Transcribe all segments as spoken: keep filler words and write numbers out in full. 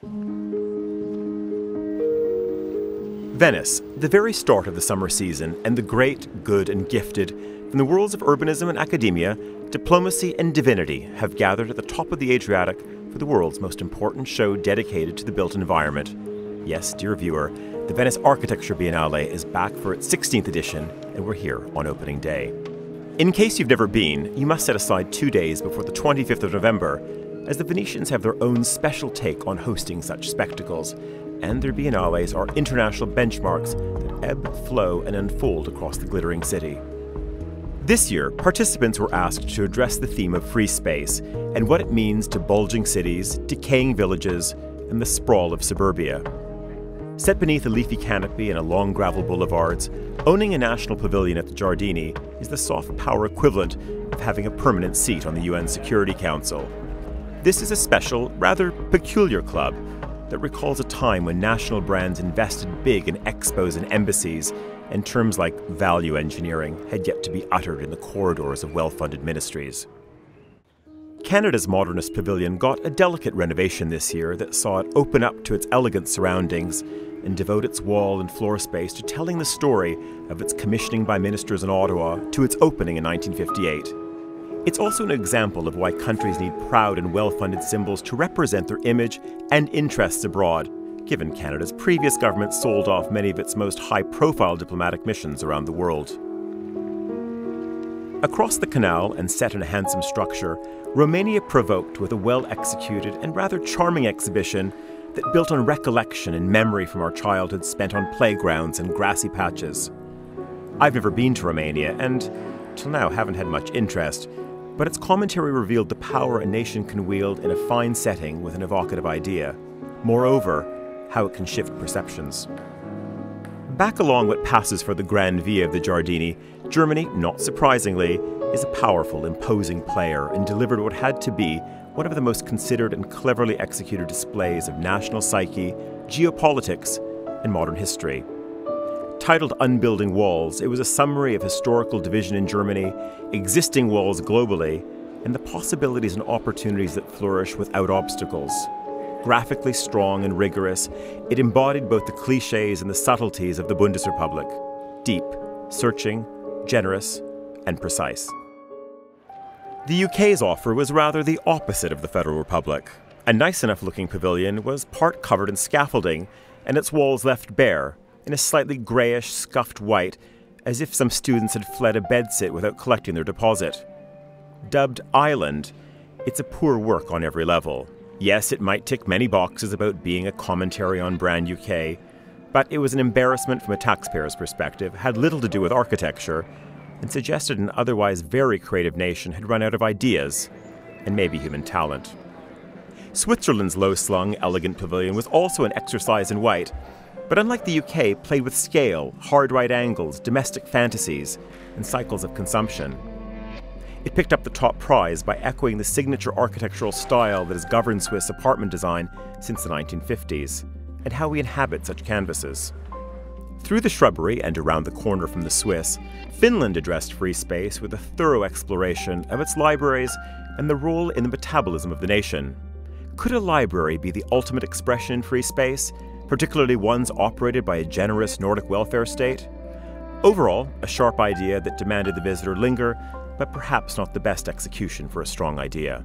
Venice, the very start of the summer season, and the great, good, and gifted, from the worlds of urbanism and academia, diplomacy and divinity, have gathered at the top of the Adriatic for the world's most important show dedicated to the built environment. Yes, dear viewer, the Venice Architecture Biennale is back for its sixteenth edition, and we're here on opening day. In case you've never been, you must set aside two days before the twenty-fifth of November, as the Venetians have their own special take on hosting such spectacles, and their biennales are international benchmarks that ebb, flow, and unfold across the glittering city. This year, participants were asked to address the theme of free space and what it means to bulging cities, decaying villages, and the sprawl of suburbia. Set beneath a leafy canopy and along gravel boulevards, owning a national pavilion at the Giardini is the soft power equivalent of having a permanent seat on the U N Security Council. This is a special, rather peculiar club that recalls a time when national brands invested big in expos and embassies, and terms like value engineering had yet to be uttered in the corridors of well-funded ministries. Canada's modernist pavilion got a delicate renovation this year that saw it open up to its elegant surroundings and devote its wall and floor space to telling the story of its commissioning by ministers in Ottawa to its opening in nineteen fifty-eight. It's also an example of why countries need proud and well-funded symbols to represent their image and interests abroad, given Canada's previous government sold off many of its most high-profile diplomatic missions around the world. Across the canal and set in a handsome structure, Romania provoked with a well-executed and rather charming exhibition that built on recollection and memory from our childhood spent on playgrounds and grassy patches. I've never been to Romania and, till now, haven't had much interest, but its commentary revealed the power a nation can wield in a fine setting with an evocative idea. Moreover, how it can shift perceptions. Back along what passes for the Grand Via of the Giardini, Germany, not surprisingly, is a powerful, imposing player and delivered what had to be one of the most considered and cleverly executed displays of national psyche, geopolitics, and modern history. Titled Unbuilding Walls, it was a summary of historical division in Germany, existing walls globally, and the possibilities and opportunities that flourish without obstacles. Graphically strong and rigorous, it embodied both the cliches and the subtleties of the Bundesrepublik. Deep, searching, generous, and precise. The U K's offer was rather the opposite of the Federal Republic. A nice enough looking pavilion was part covered in scaffolding, and its walls left bare, in a slightly greyish, scuffed white, as if some students had fled a bedsit without collecting their deposit. Dubbed Island, it's a poor work on every level. Yes, it might tick many boxes about being a commentary on brand U K, but it was an embarrassment from a taxpayer's perspective, had little to do with architecture, and suggested an otherwise very creative nation had run out of ideas, and maybe human talent. Switzerland's low-slung, elegant pavilion was also an exercise in white, but unlike the U K, played with scale, hard right angles, domestic fantasies, and cycles of consumption. It picked up the top prize by echoing the signature architectural style that has governed Swiss apartment design since the nineteen fifties, and how we inhabit such canvases. Through the shrubbery and around the corner from the Swiss, Finland addressed free space with a thorough exploration of its libraries and the role in the metabolism of the nation. Could a library be the ultimate expression in free space, particularly ones operated by a generous Nordic welfare state? Overall, a sharp idea that demanded the visitor linger, but perhaps not the best execution for a strong idea.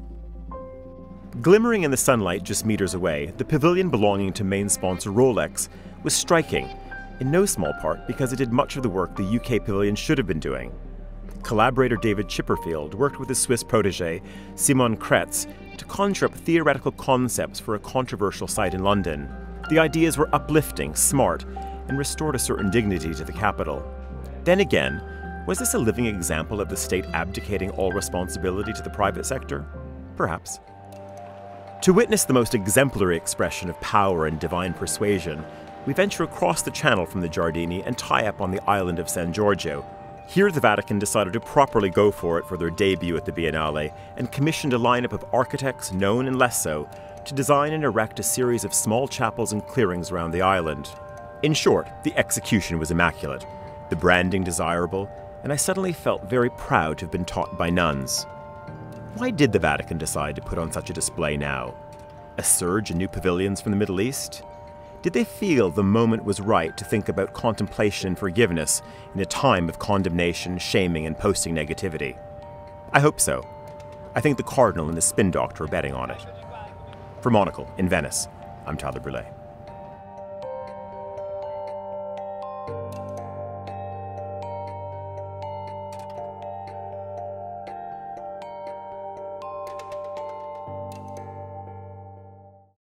Glimmering in the sunlight just meters away, the pavilion belonging to main sponsor Rolex was striking, in no small part because it did much of the work the U K pavilion should have been doing. Collaborator David Chipperfield worked with his Swiss protege, Simon Kretz, to conjure up theoretical concepts for a controversial site in London. The ideas were uplifting, smart, and restored a certain dignity to the capital. Then again, was this a living example of the state abdicating all responsibility to the private sector? Perhaps. To witness the most exemplary expression of power and divine persuasion, we venture across the channel from the Giardini and tie up on the island of San Giorgio. Here the Vatican decided to properly go for it for their debut at the Biennale and commissioned a lineup of architects, known and less so, to design and erect a series of small chapels and clearings around the island. In short, the execution was immaculate, the branding desirable, and I suddenly felt very proud to have been taught by nuns. Why did the Vatican decide to put on such a display now? A surge in new pavilions from the Middle East? Did they feel the moment was right to think about contemplation and forgiveness in a time of condemnation, shaming, and posting negativity? I hope so. I think the Cardinal and the spin doctor are betting on it. For Monocle in Venice, I'm Tyler Brûlé.